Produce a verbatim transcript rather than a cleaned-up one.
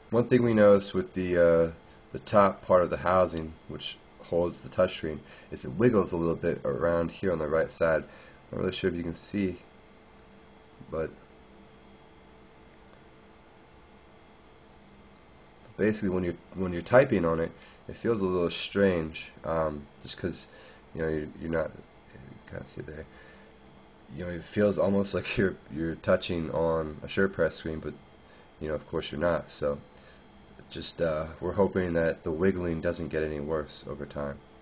one thing we noticed with the uh, the top part of the housing, which holds the touchscreen, is it wiggles a little bit around here on the right side. I'm not really sure if you can see, but basically when you're when you're typing on it, it feels a little strange, um, just because you know you're, you're not. You can't see it there. You know, it feels almost like you're you're touching on a shirt press screen, but you know, of course, you're not. So, just uh, we're hoping that the wiggling doesn't get any worse over time.